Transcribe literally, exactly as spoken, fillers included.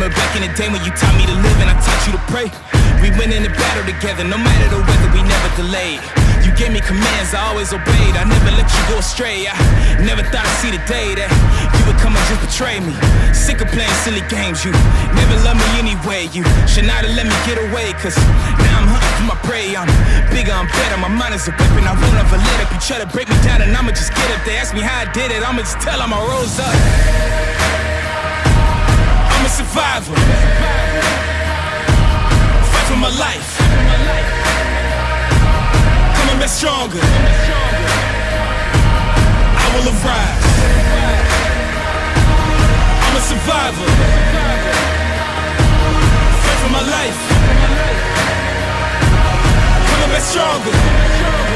remember back in the day when you taught me to live and I taught you to pray. We went in the battle together, no matter the weather, we never delayed. You gave me commands, I always obeyed. I never let you go astray. I never thought I'd see the day that you would come and just betray me. Sick of playing silly games, you never loved me anyway. You should not have let me get away, cause now I'm hunting for my prey. I'm bigger, I'm better, my mind is a weapon. I won't ever let up. You try to break me down and I'ma just get up. They ask me how I did it, I'ma just tell them I rose up. I'm a survivor. Fight for my life. Coming back stronger. I will arise. I'm a survivor. Fight for my life. Coming back stronger.